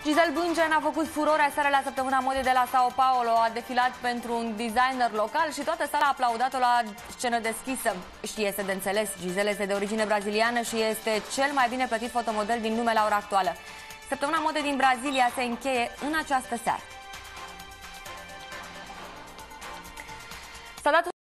Gisele Bündchen a făcut furore aseară la săptămâna modei de la Sao Paulo. A defilat pentru un designer local și toată sala a aplaudat-o la scenă deschisă. Și este de înțeles, Gisele este de origine braziliană și este cel mai bine plătit fotomodel din lume la ora actuală. Săptămâna modei din Brazilia se încheie în această seară. S-a dat